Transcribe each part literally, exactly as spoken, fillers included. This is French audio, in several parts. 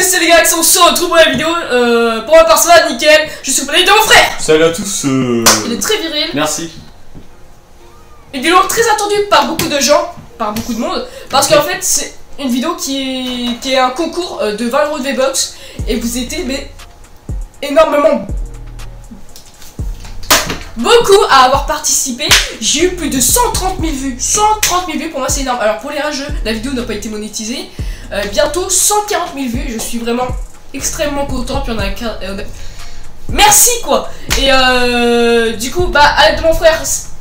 c'est les gars, on se retrouve pour la vidéo. Euh, pour ma part, ça va, nickel. Je suis compagnie de mon frère. Salut à tous. Euh... Il est très viril. Merci. Une vidéo très attendue par beaucoup de gens, par beaucoup de monde. Parce qu'en fait, c'est une vidéo qui est, qui est un concours de vingt euros de V-Bucks. Et vous étiez mais énormément beaucoup à avoir participé. J'ai eu plus de cent trente mille vues. cent trente mille vues, pour moi c'est énorme. Alors pour les rageux, la vidéo n'a pas été monétisée. euh, Bientôt cent quarante mille vues. Je suis vraiment extrêmement content. Puis on a, euh, merci quoi. Et euh, du coup bah à l'aide de mon frère,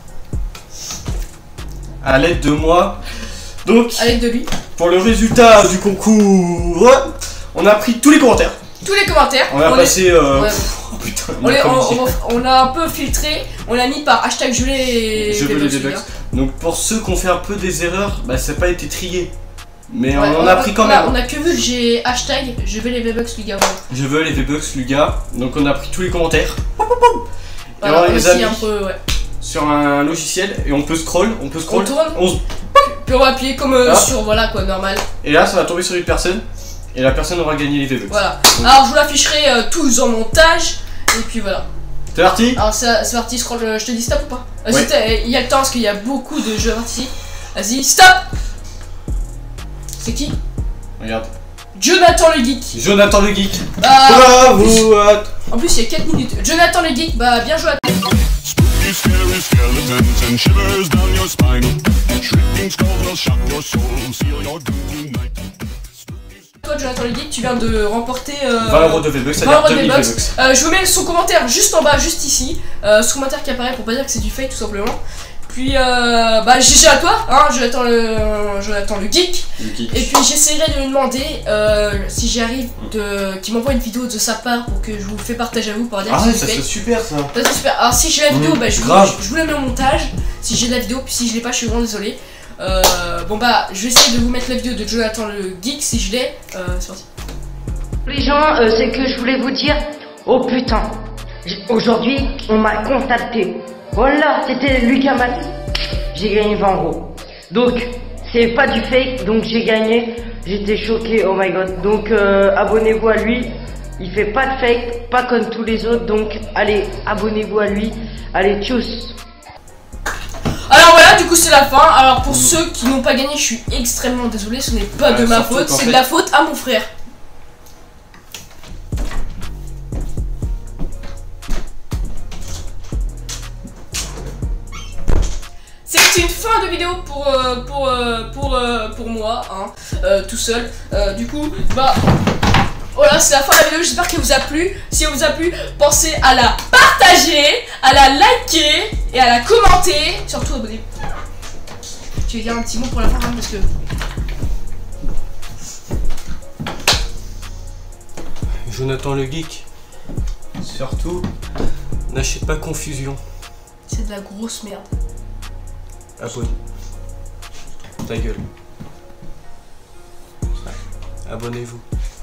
À l'aide de moi. Donc à l'aide de lui, pour le résultat du concours, on a pris tous les commentaires. tous les commentaires. On a on passé est... euh... ouais. Oh putain, On, les, on, on, on a un peu filtré, on l'a mis par hashtag je veux les Je veux les V-Bucks. Donc pour ceux qui ont fait un peu des erreurs, bah ça n'a pas été trié. Mais ouais, on en a, a pris quand on même. A, on a que vu que j'ai hashtag je veux les V-Bucks Luga. Ouais. Je veux les V-Bucks Luga. Donc on a pris tous les commentaires. Voilà, et on les a mis un peu, ouais. sur un logiciel et on peut scroll, on peut scroll. On tourne. On... Puis on va appuyer comme euh, ah. sur voilà quoi, normal. Et là ça va tomber sur une personne. Et la personne aura gagné les V-Bucks. Voilà. Donc. Alors je vous l'afficherai euh, tous en montage. Et puis voilà. C'est parti. Alors c'est parti, scroll, je te dis stop ou pas? Vas-y, ouais. Il y a le temps parce qu'il y a beaucoup de jeux ici. Vas-y, stop. C'est qui? Regarde. Jonathan le Geek. Jonathan le Geek. Bah, bravo. En plus il y a quatre minutes. Jonathan le Geek, bah bien joué à toi. Toi Jonathan le Geek, tu viens de remporter euh, vingt euros de V-Bucks, vingt euros de V-Bucks. euh, Je vous mets son commentaire juste en bas, juste ici. euh, Ce commentaire qui apparaît pour pas dire que c'est du fake tout simplement. Puis euh, bah G G à toi, hein, Jonathan le, Jonathan le Geek. Le geek. Et puis j'essaierai de lui demander euh, si j'y arrive de qu'il m'envoie une vidéo de sa part pour que je vous le fais partager à vous pour dire ah que ouais, c'est ça du fake. c'est super ça. Ça c'est super. Alors si j'ai la vidéo, mmh, bah je vous, je, je vous la mets au montage. Si j'ai la vidéo, puis si je l'ai pas, je suis vraiment désolé. Euh, bon bah je vais essayer de vous mettre la vidéo de Jonathan le Geek si je l'ai. Euh, c'est parti. Les gens, euh, c'est que je voulais vous dire, oh putain, aujourd'hui on m'a contacté. Voilà, c'était Lucas Mat. J'ai gagné vingt euros. Donc, c'est pas du fake, donc j'ai gagné. J'étais choqué, oh my god. Donc, euh, abonnez-vous à lui. Il fait pas de fake, pas comme tous les autres. Donc, allez, abonnez-vous à lui. Allez, tchuss. Alors voilà, du coup c'est la fin. Alors pour mmh. ceux qui n'ont pas gagné, je suis extrêmement désolé. Ce n'est pas ouais, de ma faute, c'est de la faute à mon frère. C'est une fin de vidéo pour euh, pour euh, pour euh, pour moi, hein, euh, tout seul. Euh, du coup, bah voilà, c'est la fin de la vidéo. J'espère qu'elle vous a plu. Si elle vous a plu, pensez à la partager, à la liker et à la commenter. Surtout abonnez-vous. Tu veux dire un petit mot pour la fin, hein, parce que Jonathan le Geek. Surtout, n'achetez pas confusion. C'est de la grosse merde. Abonne. Ta gueule. Abonnez-vous.